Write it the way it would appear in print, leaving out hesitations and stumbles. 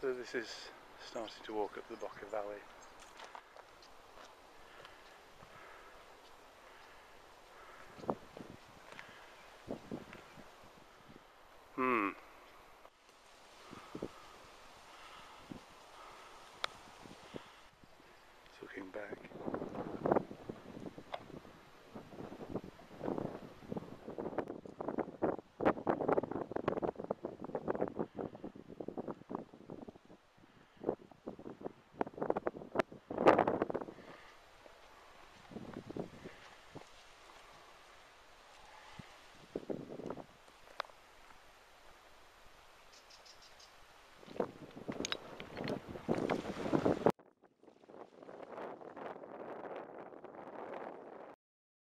So this is starting to walk up the Boca Valley.